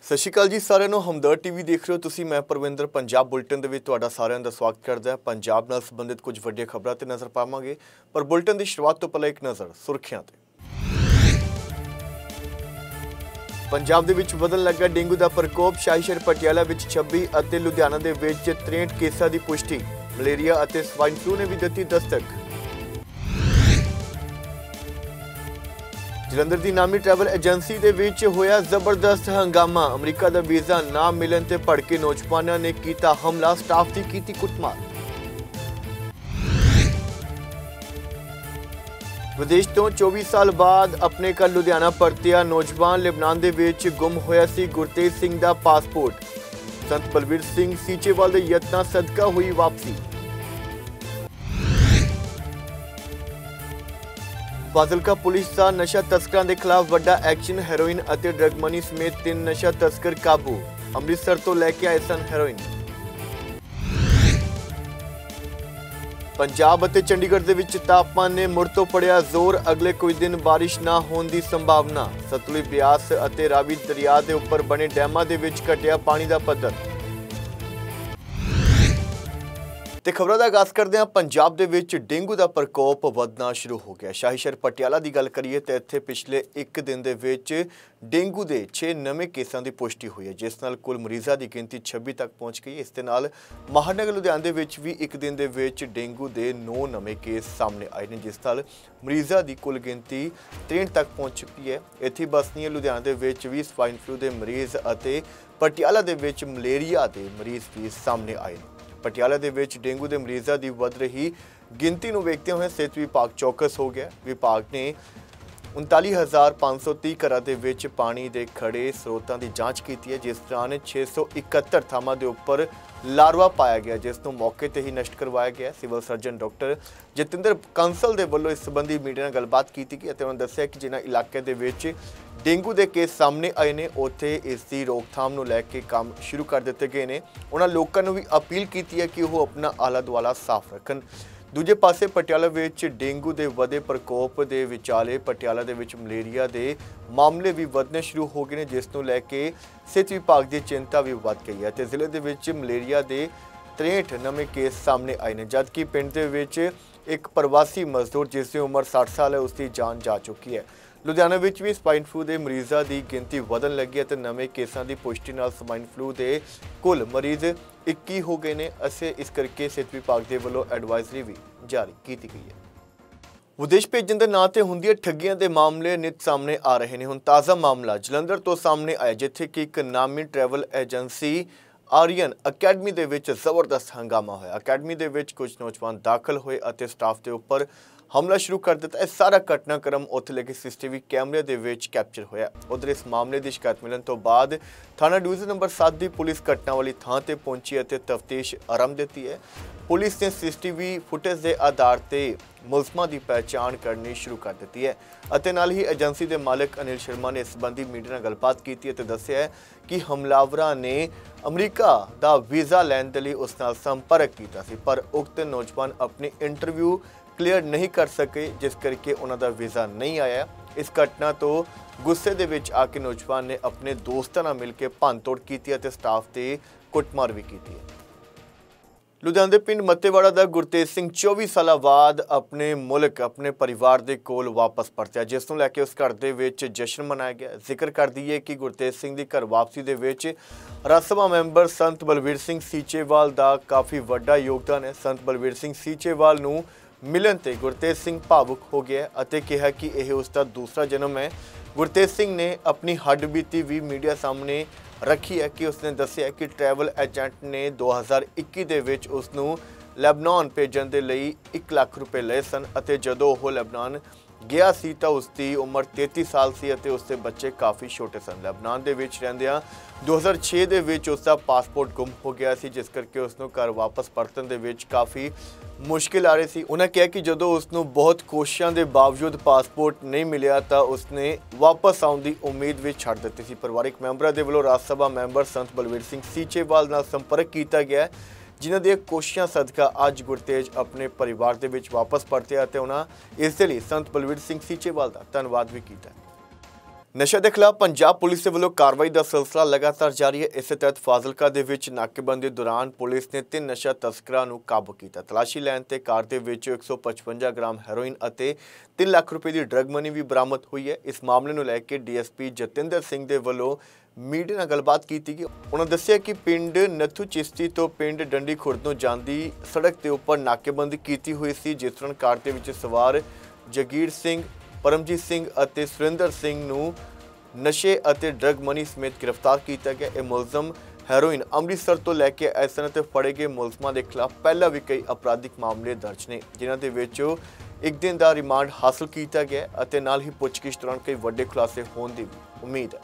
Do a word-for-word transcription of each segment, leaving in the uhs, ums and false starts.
ਸਤਿ ਸ਼੍ਰੀ ਅਕਾਲ ਜੀ ਸਾਰਿਆਂ ਨੂੰ। ਹਮਦਰਦ ਟੀਵੀ ਦੇਖ ਰਹੇ ਹੋ ਤੁਸੀਂ। ਮੈਂ ਪਰਵਿੰਦਰ। ਪੰਜਾਬ ਬੁਲਟਨ ਦੇ ਵਿੱਚ ਤੁਹਾਡਾ ਸਾਰਿਆਂ ਦਾ ਸਵਾਗਤ ਕਰਦਾ ਹਾਂ। ਪੰਜਾਬ ਨਾਲ ਸੰਬੰਧਿਤ ਕੁਝ ਵੱਡੀਆਂ ਖਬਰਾਂ ਤੇ ਨਜ਼ਰ ਪਾਵਾਂਗੇ, ਪਰ ਬੁਲਟਨ ਦੀ ਸ਼ੁਰੂਆਤ ਤੋਂ ਪਹਿਲਾਂ ਇੱਕ ਨਜ਼ਰ ਸੁਰਖੀਆਂ ਤੇ। ਪੰਜਾਬ ਦੇ ਵਿੱਚ ਵਧਣ ਲੱਗਾ ਡੇਂਗੂ ਦਾ ਪ੍ਰਕੋਪ। ਸ਼ਾਹੀ ਸ਼ਹਿਰ ਪਟਿਆਲਾ ਵਿੱਚ ਛੱਬੀ ਅਤੇ ਲੁਧਿਆਣਾ ਦੇ ਵਿੱਚ ਤ੍ਰੇਹਠ ਕੇਸਾਂ ਦੀ ਪੁਸ਼ਟੀ। ਮਲੇਰੀਆ ਅਤੇ ਸਵਾਈਨ ਫਲੂ ਨੇ ਵੀ ਦਿੱਤੀ ਦਸਤਕ। ਜਲੰਧਰ ਦੀ ਨਾਮੀ ਟਰੈਵਲ ਏਜੰਸੀ ਦੇ ਵਿੱਚ ਹੋਇਆ ਜ਼ਬਰਦਸਤ ਹੰਗਾਮਾ। ਅਮਰੀਕਾ ਦਾ ਵੀਜ਼ਾ ਨਾ ਮਿਲਣ ਤੇ ਭੜਕੇ ਨੌਜਵਾਨਾਂ ਨੇ ਕੀਤਾ ਹਮਲਾ, ਸਟਾਫ ਦੀ ਕੀਤੀ ਕੁੱਟਮਾਰ। ਵਿਦੇਸ਼ ਤੋਂ ਚੌਵੀ ਸਾਲ ਬਾਅਦ ਆਪਣੇ ਘਰ ਲੁਧਿਆਣਾ ਪਰਤਿਆ ਨੌਜਵਾਨ। ਲਿਬਨਾਨ ਦੇ ਵਿੱਚ ਗੁੰਮ ਹੋਇਆ ਸੀ ਗੁਰਤੇਜ ਸਿੰਘ ਦਾ ਪਾਸਪੋਰਟ। ਸੰਤ ਬਲਵੀਰ ਸਿੰਘ ਸੀਚੇਵਾਲ ਦੇ ਯਤਨਾਂ ਸਦਕਾ ਹੋਈ ਵਾਪਸੀ। ਫਾਜ਼ਿਲਕਾ ਪੁਲਿਸ ਦਾ ਨਸ਼ਾ ਤਸਕਰਾਂ ਦੇ ਖਿਲਾਫ ਵੱਡਾ ਐਕਸ਼ਨ। ਹੈਰੋਇਨ ਅਤੇ ਡਰਗ ਮਨੀ ਸਮੇਤ ਤਿੰਨ ਨਸ਼ਾ ਤਸਕਰ ਕਾਬੂ। ਅੰਮ੍ਰਿਤਸਰ ਤੋਂ ਲੈ ਕੇ ਆਏ ਸਨ ਹੈਰੋਇਨ। ਪੰਜਾਬ ਅਤੇ ਚੰਡੀਗੜ੍ਹ ਦੇ ਵਿੱਚ ਤਾਪਮਾਨ ਨੇ ਮੁੜ ਤੋਂ ਪੜਿਆ ਜ਼ੋਰ। ਅਗਲੇ ਕੁਝ ਦਿਨ ਬਾਰਿਸ਼ ਨਾ ਹੋਣ ਦੀ ਸੰਭਾਵਨਾ। ਸਤਲੁਜ, ਬਿਆਸ ਅਤੇ ਰਾਵੀ ਦਰਿਆ ਦੇ ਉੱਪਰ ਬਣੇ ਡੈਮਾਂ ਦੇ ਵਿੱਚ ਘਟਿਆ ਪਾਣੀ ਦਾ ਪੱਧਰ। ਤੇ ਖਬਰਾਂ ਦਾ ਆਗਾਜ਼ ਕਰਦੇ ਹਾਂ। ਪੰਜਾਬ ਦੇ ਵਿੱਚ ਡੇਂਗੂ ਦਾ ਪ੍ਰਕੋਪ ਵਧਣਾ ਸ਼ੁਰੂ ਹੋ ਗਿਆ। ਸ਼ਾਹੀ ਸ਼ਹਿਰ ਪਟਿਆਲਾ ਦੀ ਗੱਲ ਕਰੀਏ ਤਾਂ ਇੱਥੇ ਪਿਛਲੇ ਇੱਕ ਦਿਨ ਦੇ ਵਿੱਚ ਡੇਂਗੂ ਦੇ ਛੇ ਨਵੇਂ ਕੇਸਾਂ ਦੀ ਪੁਸ਼ਟੀ ਹੋਈ ਹੈ, ਜਿਸ ਨਾਲ ਕੁੱਲ ਮਰੀਜ਼ਾਂ ਦੀ ਗਿਣਤੀ ਛੱਬੀ ਤੱਕ ਪਹੁੰਚ ਗਈ। ਇਸ ਦੇ ਨਾਲ ਮਹਾਨਗਰ ਲੁਧਿਆਣਾ ਦੇ ਵਿੱਚ ਵੀ ਇੱਕ ਦਿਨ ਦੇ ਵਿੱਚ ਡੇਂਗੂ ਦੇ ਨੌ ਨਵੇਂ ਕੇਸ ਸਾਹਮਣੇ ਆਏ ਨੇ, ਜਿਸ ਨਾਲ ਮਰੀਜ਼ਾਂ ਦੀ ਕੁੱਲ ਗਿਣਤੀ ਤ੍ਰੇਹਠ ਤੱਕ ਪਹੁੰਚ ਚੁੱਕੀ ਹੈ। ਇੱਥੇ ਬਸਨੀ ਹੈ ਲੁਧਿਆਣਾ ਦੇ ਵਿੱਚ ਵੀ ਸਵਾਈਨ ਫਲੂ ਦੇ ਮਰੀਜ਼ ਅਤੇ ਪਟਿਆਲਾ ਦੇ ਵਿੱਚ ਮਲੇਰੀਆ ਦੇ ਮਰੀਜ਼ ਵੀ ਸਾਹਮਣੇ ਆਏ ਨੇ। ਪਟਿਆਲਾ ਦੇ ਵਿੱਚ ਡੇਂਗੂ ਦੇ ਮਰੀਜ਼ਾਂ ਦੀ ਵੱਧ ਰਹੀ ਗਿਣਤੀ ਨੂੰ ਵੇਖਦੇ ਹੋਏ ਸਿਹਤ ਵਿਭਾਗ ਚੌਕਸ ਹੋ ਗਿਆ। ਵਿਭਾਗ ਨੇ ਉਨਤਾਲੀ ਹਜ਼ਾਰ ਪੰਜ ਸੌ ਤੀਹ ਘਰਾਂ ਦੇ ਵਿੱਚ ਪਾਣੀ ਦੇ ਖੜੇ ਸਰੋਤਾਂ ਦੀ ਜਾਂਚ ਕੀਤੀ ਹੈ, ਜਿਸ ਦੌਰਾਨ ਛੇ ਸੌ ਇਕਹੱਤਰ ਥਾਵਾਂ ਦੇ ਉੱਪਰ ਲਾਰਵਾ ਪਾਇਆ ਗਿਆ, ਜਿਸ ਨੂੰ ਮੌਕੇ ਤੇ ਹੀ ਨਸ਼ਟ ਕਰਵਾਇਆ ਗਿਆ। Civil surgeon doctor Jatinder Kansal ਦੇ ਵੱਲੋਂ ਇਸ ਸੰਬੰਧੀ ਮੀਡੀਆ ਨਾਲ ਗੱਲਬਾਤ ਕੀਤੀ ਗਈ ਅਤੇ ਉਹਨਾਂ ਦੱਸਿਆ ਕਿ ਜਿਨ੍ਹਾਂ ਇਲਾਕੇ ਦੇ ਵਿੱਚ ਡੇਂਗੂ ਦੇ ਕੇਸ ਸਾਹਮਣੇ ਆਏ ਨੇ, ਉੱਥੇ ਇਸ ਦੀ ਰੋਕਥਾਮ ਨੂੰ ਲੈ ਕੇ ਕੰਮ ਸ਼ੁਰੂ ਕਰ ਦਿੱਤੇ ਗਏ ਨੇ। ਉਹਨਾਂ ਲੋਕਾਂ ਨੂੰ ਵੀ ਅਪੀਲ ਕੀਤੀ ਹੈ ਕਿ ਉਹ ਆਪਣਾ ਆਲਾ ਦੁਆਲਾ ਸਾਫ਼ ਰੱਖਣ। ਦੂਜੇ ਪਾਸੇ ਪਟਿਆਲਾ ਵਿੱਚ ਡੇਂਗੂ ਦੇ ਵਧੇ ਪ੍ਰਕੋਪ ਦੇ ਵਿਚਾਲੇ ਪਟਿਆਲਾ ਦੇ ਵਿੱਚ ਮਲੇਰੀਆ ਦੇ ਮਾਮਲੇ ਵੀ ਵਧਣੇ ਸ਼ੁਰੂ ਹੋ ਗਏ ਨੇ, ਜਿਸ ਨੂੰ ਲੈ ਕੇ ਸਿਹਤ ਵਿਭਾਗ ਦੀ ਚਿੰਤਾ ਵੀ ਵੱਧ ਗਈ ਹੈ ਅਤੇ ਜ਼ਿਲ੍ਹੇ ਦੇ ਵਿੱਚ ਮਲੇਰੀਆ ਦੇ ਤ੍ਰੇਹਠ ਨਵੇਂ ਕੇਸ ਸਾਹਮਣੇ ਆਏ ਨੇ, ਜਦਕਿ ਪਿੰਡ ਦੇ ਵਿੱਚ ਇੱਕ ਪ੍ਰਵਾਸੀ ਮਜ਼ਦੂਰ ਜਿਸ ਦੀ ਉਮਰ ਸੱਠ ਸਾਲ ਹੈ, ਉਸ ਦੀ ਜਾਨ ਜਾ ਚੁੱਕੀ ਹੈ। ਲੁਧਿਆਣਾ ਵਿੱਚ ਵੀ ਸਵਾਈਨ ਫਲੂ ਦੇ ਮਰੀਜ਼ਾਂ ਦੀ ਗਿਣਤੀ ਵਧਣ ਲੱਗੀ ਹੈ ਅਤੇ ਨਵੇਂ ਕੇਸਾਂ ਦੀ ਪੁਸ਼ਟੀ ਨਾਲ ਸਵਾਈਨ ਫਲੂ ਦੇ ਕੁੱਲ ਮਰੀਜ਼ ਇੱਕੀ ਹੋ ਗਏ ਨੇ। ਅਸੀਂ ਇਸ ਕਰਕੇ ਸਿਹਤ ਵਿਭਾਗ ਦੇ ਵੱਲੋਂ ਐਡਵਾਈਜ਼ਰੀ ਵੀ ਜਾਰੀ ਕੀਤੀ ਗਈ ਹੈ। ਵਿਦੇਸ਼ ਭੇਜਣ ਦੇ ਨਾਂ ਤੇ ਹੁੰਦੀਆਂ ਠੱਗੀਆਂ ਦੇ ਮਾਮਲੇ ਨਿਤ ਸਾਹਮਣੇ ਆ ਰਹੇ ਨੇ। ਹੁਣ ਤਾਜ਼ਾ ਮਾਮਲਾ ਜਲੰਧਰ ਤੋਂ ਸਾਹਮਣੇ ਆਇਆ, ਜਿੱਥੇ ਕਿ ਇੱਕ ਨਾਮੀ ਟਰੈਵਲ ਏਜੰਸੀ ਆਰੀਅਨ ਅਕੈਡਮੀ ਦੇ ਵਿੱਚ ਜ਼ਬਰਦਸਤ ਹੰਗਾਮਾ ਹੋਇਆ। ਅਕੈਡਮੀ ਦੇ ਵਿੱਚ ਕੁਝ ਨੌਜਵਾਨ ਦਾਖਲ ਹੋਏ ਅਤੇ ਸਟਾਫ ਦੇ ਉੱਪਰ ਹਮਲਾ ਸ਼ੁਰੂ ਕਰ ਦਿੱਤਾ। ਇਹ ਸਾਰਾ ਘਟਨਾਕ੍ਰਮ ਉੱਥੇ ਲੱਗੇ ਸੀਸੀਟੀਵੀ ਕੈਮਰੇ ਦੇ ਵਿੱਚ ਕੈਪਚਰ ਹੋਇਆ। ਉਧਰ ਇਸ ਮਾਮਲੇ ਦੀ ਸ਼ਿਕਾਇਤ ਮਿਲਣ ਤੋਂ ਬਾਅਦ ਥਾਣਾ ਡਿਵੀਜ਼ਨ ਨੰਬਰ ਸੱਤ ਦੀ ਪੁਲਿਸ ਘਟਨਾ ਵਾਲੀ ਥਾਂ ਤੇ ਪਹੁੰਚੀ ਅਤੇ ਤਫਤੀਸ਼ ਆਰੰਭ ਦਿੱਤੀ ਹੈ। ਪੁਲਿਸ ਨੇ ਸੀਸੀਟੀਵੀ ਫੁਟੇਜ ਦੇ ਆਧਾਰ ਤੇ ਮੁਲਜ਼ਮਾਂ ਦੀ ਪਹਿਚਾਣ ਕਰਨੀ ਸ਼ੁਰੂ ਕਰ ਦਿੱਤੀ ਹੈ ਅਤੇ ਨਾਲ ਹੀ ਏਜੰਸੀ ਦੇ ਮਾਲਕ ਅਨਿਲ ਸ਼ਰਮਾ ਨੇ ਇਸ ਸੰਬੰਧੀ ਮੀਡੀਆ ਨਾਲ ਗੱਲਬਾਤ ਕੀਤੀ ਅਤੇ ਦੱਸਿਆ ਹੈ ਕਿ ਹਮਲਾਵਰਾਂ ਨੇ ਅਮਰੀਕਾ ਦਾ ਵੀਜ਼ਾ ਲੈਣ ਦੇ ਲਈ ਉਸ ਨਾਲ ਸੰਪਰਕ ਕੀਤਾ ਸੀ, ਪਰ ਉਕਤ ਨੌਜਵਾਨ ਆਪਣੀ ਇੰਟਰਵਿਊ ਕਲੀਅਰ ਨਹੀਂ ਕਰ ਸਕੇ, ਜਿਸ ਕਰਕੇ ਉਹਨਾਂ ਦਾ ਵੀਜ਼ਾ ਨਹੀਂ ਆਇਆ। ਇਸ ਘਟਨਾ ਤੋਂ ਗੁੱਸੇ ਦੇ ਵਿੱਚ ਆ ਕੇ ਨੌਜਵਾਨ ਨੇ ਆਪਣੇ ਦੋਸਤਾਂ ਨਾਲ ਮਿਲ ਕੇ ਭੰਨਤੋੜ ਕੀਤੀ ਅਤੇ ਸਟਾਫ ਤੇ ਕੁੱਟਮਾਰ ਵੀ ਕੀਤੀ ਹੈ। ਲੁਧਿਆਣਾ ਦੇ ਪਿੰਡ ਮੱਤੇਵਾੜਾ ਦਾ ਗੁਰਤੇਜ ਸਿੰਘ ਚੌਵੀ ਸਾਲਾਂ ਬਾਅਦ ਆਪਣੇ ਮੁਲਕ ਆਪਣੇ ਪਰਿਵਾਰ ਦੇ ਕੋਲ ਵਾਪਸ ਪਰਤਿਆ, ਜਿਸ ਨੂੰ ਲੈ ਕੇ ਉਸ ਘਰ ਦੇ ਵਿੱਚ ਜਸ਼ਨ ਮਨਾਇਆ ਗਿਆ। ਜ਼ਿਕਰ ਕਰ ਦਈਏ ਕਿ ਗੁਰਤੇਜ ਸਿੰਘ ਦੀ ਘਰ ਵਾਪਸੀ ਦੇ ਵਿੱਚ ਰਾਜ ਸਭਾ ਮੈਂਬਰ ਸੰਤ ਬਲਵੀਰ ਸਿੰਘ ਸੀਚੇਵਾਲ ਦਾ ਕਾਫੀ ਵੱਡਾ ਯੋਗਦਾਨ ਹੈ। ਸੰਤ ਬਲਵੀਰ ਸਿੰਘ ਸੀਚੇਵਾਲ ਨੂੰ ਮਿਲਣ ਤੇ ਗੁਰਤੇਜ ਸਿੰਘ ਭਾਵੁਕ ਹੋ ਗਿਆ ਅਤੇ ਕਿਹਾ ਕਿ ਇਹ ਉਸ ਦਾ ਦੂਸਰਾ ਜਨਮ ਹੈ। ਗੁਰਤੇਜ ਸਿੰਘ ਨੇ ਆਪਣੀ ਹੱਡਬੀਤੀ ਵੀ ਮੀਡੀਆ ਸਾਹਮਣੇ ਰੱਖੀ ਹੈ ਕਿ ਉਸਨੇ ਦੱਸਿਆ ਕਿ ਟਰੈਵਲ ਏਜੰਟ ਨੇ ਦੋ ਹਜ਼ਾਰ ਇੱਕੀ ਦੇ ਵਿੱਚ ਉਸ ਨੂੰ ਲੈਬਨਾਨ ਭੇਜਣ ਦੇ ਲਈ ਇੱਕ ਲੱਖ ਰੁਪਏ ਲਏ ਸਨ ਅਤੇ ਜਦੋਂ ਉਹ ਲੈਬਨਾਨ ਗਿਆ ਸੀ ਤਾਂ ਉਸ ਦੀ ਉਮਰ ਤੇਤੀ ਸਾਲ ਸੀ ਅਤੇ ਉਸ ਦੇ ਬੱਚੇ ਕਾਫੀ ਛੋਟੇ ਸਨ। ਲੈਬਨਾਨ ਦੇ ਵਿੱਚ ਰਹਿੰਦਿਆਂ ਦੋ ਹਜ਼ਾਰ ਛੇ ਦੇ ਵਿੱਚ ਉਸ ਦਾ ਪਾਸਪੋਰਟ ਗੁੰਮ ਹੋ ਗਿਆ ਸੀ, ਜਿਸ ਕਰਕੇ ਉਸ ਨੂੰ ਘਰ ਵਾਪਸ ਪਰਤਣ ਦੇ ਵਿੱਚ ਕਾਫੀ ਮੁਸ਼ਕਿਲ ਆ ਰਹੀ ਸੀ। ਉਹਨਾਂ ਕਿਹਾ ਕਿ ਜਦੋਂ ਉਸ ਨੂੰ ਬਹੁਤ ਕੋਸ਼ਿਸ਼ਾਂ ਦੇ ਬਾਵਜੂਦ ਪਾਸਪੋਰਟ ਨਹੀਂ ਮਿਲਿਆ ਤਾਂ ਉਸਨੇ ਵਾਪਸ ਆਉਣ ਦੀ ਉਮੀਦ ਵੀ ਛੱਡ ਦਿੱਤੀ ਸੀ। ਪਰਿਵਾਰਕ ਮੈਂਬਰਾਂ ਦੇ ਵੱਲੋਂ ਰਾਜ ਸਭਾ ਮੈਂਬਰ ਸੰਤ ਬਲਵੀਰ ਸਿੰਘ ਸੀਚੇਵਾਲ ਨਾਲ ਸੰਪਰਕ ਕੀਤਾ ਗਿਆ, ਜਿਨ੍ਹਾਂ ਦੀਆਂ ਕੋਸ਼ਿਸ਼ਾਂ ਸਦਕਾ ਅੱਜ ਗੁਰਤੇਜ ਆਪਣੇ ਪਰਿਵਾਰ ਦੇ ਵਿੱਚ ਵਾਪਸ ਪਰਤਿਆ ਅਤੇ ਉਹਨਾਂ ਇਸ ਦੇ ਲਈ ਸੰਤ ਬਲਵੀਰ ਸਿੰਘ ਸੀਚੇਵਾਲ ਦਾ ਧੰਨਵਾਦ ਵੀ ਕੀਤਾ। ਨਸ਼ਾ ਦੇ ਖਿਲਾਫ ਪੰਜਾਬ ਪੁਲਿਸ ਦੇ ਵੱਲੋਂ ਕਾਰਵਾਈ ਦਾ ਸਿਲਸਿਲਾ ਲਗਾਤਾਰ ਜਾਰੀ ਹੈ। ਇਸੇ ਤਹਿਤ ਫਾਜ਼ਿਲਕਾ ਦੇ ਵਿੱਚ ਨਾਕੇਬੰਦੀ ਦੌਰਾਨ ਪੁਲਿਸ ਨੇ ਤਿੰਨ ਨਸ਼ਾ ਤਸਕਰਾਂ ਨੂੰ ਕਾਬੂ ਕੀਤਾ। ਤਲਾਸ਼ੀ ਲੈਣ ਤੇ ਕਾਰ ਦੇ ਵਿੱਚ ਇੱਕ ਸੌ ਪਚਵੰਜਾ ਗ੍ਰਾਮ ਹੈਰੋਇਨ ਅਤੇ ਤਿੰਨ ਲੱਖ ਰੁਪਏ ਦੀ ਡਰੱਗ ਮਨੀ ਵੀ ਬਰਾਮਦ ਹੋਈ ਹੈ। ਇਸ ਮਾਮਲੇ ਨੂੰ ਲੈ ਕੇ ਡੀਐਸਪੀ ਜਤਿੰਦਰ ਸਿੰਘ ਦੇ ਵੱਲੋਂ ਮੀਡੀਆ ਨਾਲ ਗੱਲਬਾਤ ਕੀਤੀ ਗਈ। ਉਹਨਾਂ ਦੱਸਿਆ ਕਿ ਪਿੰਡ ਨੱਥੂ ਚਿਸ਼ਤੀ ਤੋਂ ਪਿੰਡ ਡੰਡੀ ਖੁਰਦ ਨੂੰ ਜਾਂਦੀ ਸੜਕ ਦੇ ਉੱਪਰ ਨਾਕੇਬੰਦੀ ਕੀਤੀ ਹੋਈ ਸੀ, ਜਿਸ ਦੌਰਾਨ ਕਾਰ ਦੇ ਵਿੱਚ ਸਵਾਰ ਜਗੀਰ ਸਿੰਘ, परमजीत सिंह ਅਤੇ ਸੁਰਿੰਦਰ ਸਿੰਘ ਨੂੰ ਨਸ਼ੇ ਅਤੇ ਡਰੱਗ ਮਨੀ ਸਮੇਤ ਗ੍ਰਿਫਤਾਰ ਕੀਤਾ ਗਿਆ। ਇਹ ਮੁਲਜ਼ਮ ਹੈਰੋਇਨ ਅੰਮ੍ਰਿਤਸਰ ਤੋਂ ਲੈ ਕੇ ਆਏ ਸਨ ਅਤੇ ਫੜੇ ਗਏ ਮੁਲਜ਼ਮਾਂ ਦੇ ਖਿਲਾਫ ਪਹਿਲਾਂ ਵੀ ਕਈ ਅਪਰਾਧਿਕ ਮਾਮਲੇ ਦਰਜ ਨੇ, ਜਿਨ੍ਹਾਂ ਦੇ ਵਿੱਚ ਇੱਕ ਦਿਨ ਦਾ ਰਿਮਾਂਡ ਹਾਸਲ ਕੀਤਾ ਗਿਆ ਅਤੇ ਨਾਲ ਹੀ ਪੁੱਛਗਿੱਛ ਦੌਰਾਨ ਕਈ ਵੱਡੇ ਖੁਲਾਸੇ ਹੋਣ ਦੀ ਉਮੀਦ ਹੈ।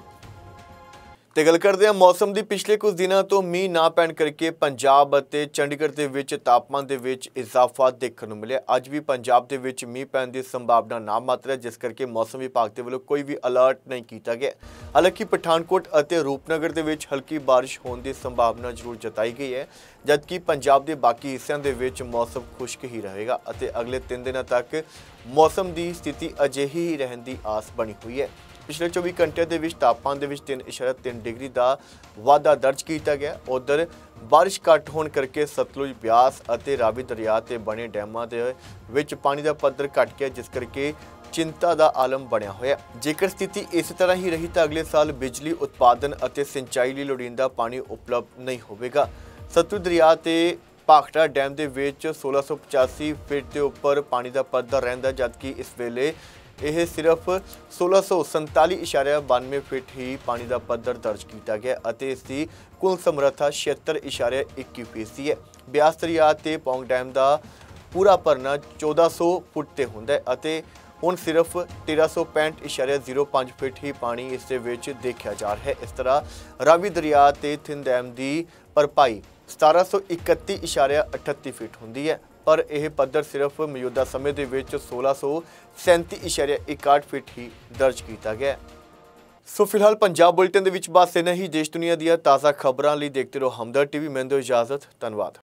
ਤੇ ਗੱਲ ਕਰਦੇ ਹਾਂ ਮੌਸਮ ਦੀ। ਪਿਛਲੇ ਕੁਝ ਦਿਨਾਂ ਤੋਂ ਮੀਂਹ ਨਾ ਪੈਣ ਕਰਕੇ ਪੰਜਾਬ ਅਤੇ ਚੰਡੀਗੜ੍ਹ ਦੇ ਵਿੱਚ ਤਾਪਮਾਨ ਦੇ ਵਿੱਚ ਇਜ਼ਾਫਾ ਦੇਖਣ ਨੂੰ ਮਿਲਿਆ। ਅੱਜ ਵੀ ਪੰਜਾਬ ਦੇ ਵਿੱਚ ਮੀਂਹ ਪੈਣ ਦੀ ਸੰਭਾਵਨਾ ਨਾ ਮਾਤਰ ਹੈ, ਜਿਸ ਕਰਕੇ ਮੌਸਮ ਵਿਭਾਗ ਦੇ ਵੱਲੋਂ ਕੋਈ ਵੀ ਅਲਰਟ ਨਹੀਂ ਕੀਤਾ ਗਿਆ। ਹਾਲਾਂਕਿ ਪਠਾਨਕੋਟ ਅਤੇ ਰੂਪਨਗਰ ਦੇ ਵਿੱਚ ਹਲਕੀ ਬਾਰਿਸ਼ ਹੋਣ ਦੀ ਸੰਭਾਵਨਾ ਜ਼ਰੂਰ ਜਤਾਈ ਗਈ ਹੈ, ਜਦਕਿ ਪੰਜਾਬ ਦੇ ਬਾਕੀ ਹਿੱਸਿਆਂ ਦੇ ਵਿੱਚ ਮੌਸਮ ਖੁਸ਼ਕ ਹੀ ਰਹੇਗਾ ਅਤੇ ਅਗਲੇ ਤਿੰਨ ਦਿਨਾਂ ਤੱਕ ਮੌਸਮ ਦੀ ਸਥਿਤੀ ਅਜਿਹੀ ਹੀ ਰਹਿਣ ਦੀ ਆਸ ਬਣੀ ਹੋਈ ਹੈ। ਪਿਛਲੇ ਚੌਵੀ ਘੰਟਿਆਂ ਦੇ ਵਿੱਚ ਤਾਪਮਾਨ ਦੇ ਵਿੱਚ ਤਿੰਨ ਇਸ਼ਾਰਾ ਤਿੰਨ ਡਿਗਰੀ ਦਾ ਵਾਧਾ ਦਰਜ ਕੀਤਾ ਗਿਆ। ਉਧਰ ਬਾਰਿਸ਼ ਘੱਟ ਹੋਣ ਕਰਕੇ ਸਤਲੁਜ, ਬਿਆਸ ਅਤੇ ਰਾਵੀ ਦਰਿਆ ਤੇ ਬਣੇ ਡੈਮਾਂ ਦੇ ਵਿੱਚ ਪਾਣੀ ਦਾ ਪੱਧਰ ਘਟ ਗਿਆ, ਜਿਸ ਕਰਕੇ ਚਿੰਤਾ ਦਾ ਆਲਮ ਬਣਿਆ ਹੋਇਆ। ਜੇਕਰ ਸਥਿਤੀ ਇਸੇ ਤਰ੍ਹਾਂ ਹੀ ਰਹੀ ਤਾਂ ਅਗਲੇ ਸਾਲ ਬਿਜਲੀ ਉਤਪਾਦਨ ਅਤੇ ਸਿੰਚਾਈ ਲਈ ਲੋੜੀਂਦਾ ਪਾਣੀ ਉਪਲਬਧ ਨਹੀਂ ਹੋਵੇਗਾ। ਸਤਲੁਜ ਦਰਿਆ ਤੇ ਭਾਖੜਾ ਡੈਮ ਦੇ ਵਿੱਚ ਸੋਲਾਂ ਸੌ ਪਚਾਸੀ ਫੀਟ ਦੇ ਉੱਪਰ ਪਾਣੀ ਦਾ ਪੱਧਰ ਰਹਿੰਦਾ, ਜਦਕਿ ਇਸ ਵੇਲੇ ਇਹ ਸਿਰਫ ਸੋਲਾਂ ਸੌ ਸੰਤਾਲੀ ਇਸ਼ਾਰਿਆ ਬਾਨਵੇਂ ਫੀਟ ਹੀ ਪਾਣੀ ਦਾ ਪੱਧਰ ਦਰਜ ਕੀਤਾ ਗਿਆ ਅਤੇ ਇਸ ਦੀ ਕੁੱਲ ਸਮਰੱਥਾ ਛਿਅੱਤਰ ਇਸ਼ਾਰਿਆ ਇੱਕੀ ਫੀਸਦੀ ਹੈ। ਬਿਆਸ ਦਰਿਆ ਤੇ ਪੌਂਗ ਡੈਮ ਦਾ ਪੂਰਾ ਭਰਨਾ ਚੌਦਾਂ ਸੌ ਫੁੱਟ ਤੇ ਹੁੰਦਾ ਹੈ ਅਤੇ ਹੁਣ ਸਿਰਫ ਤੇਰਾਂ ਸੌ ਪੈਂਹਠ ਇਸ਼ਾਰਿਆ ਜ਼ੀਰੋ ਪੰਜ ਫੀਟ ਹੀ ਪਾਣੀ ਇਸ ਦੇ ਵਿੱਚ ਦੇਖਿਆ ਜਾ ਰਿਹਾ ਹੈ। ਇਸ ਤਰ੍ਹਾਂ ਰਾਵੀ ਦਰਿਆ ਤੇ ਥਿੰਦ ਡੈਮ ਦੀ ਭਰਪਾਈ ਸਤਾਰਾਂ ਸੌ ਇਕੱਤੀ ਇਸ਼ਾਰਿਆ ਅਠੱਤੀ ਫੀਟ ਹੁੰਦੀ ਹੈ, ਪਰ ਇਹ ਪੱਧਰ ਸਿਰਫ ਮੌਜੂਦਾ ਸਮੇਂ ਦੇ ਵਿੱਚ ਸੋਲਾਂ ਸੌ ਸੈਂਤੀ ਇਸ਼ਾਰਿਆ ਇਕਾਹਠ ਫੀਟ ਹੀ ਦਰਜ ਕੀਤਾ ਗਿਆ। ਸੋ ਫਿਲਹਾਲ ਪੰਜਾਬ ਬੁਲੇਟਿਨ ਦੇ ਵਿੱਚ ਬਸ ਇੰਨਾ ਹੀ। ਦੇਸ਼ ਦੁਨੀਆ ਦੀਆਂ ਤਾਜ਼ਾ ਖਬਰਾਂ ਲਈ ਦੇਖਦੇ ਰਹੋ ਹਮਦਰਦ ਟੀਵੀ। ਮੈਨੂੰ ਦਿਓ ਇਜਾਜ਼ਤ। ਧੰਨਵਾਦ।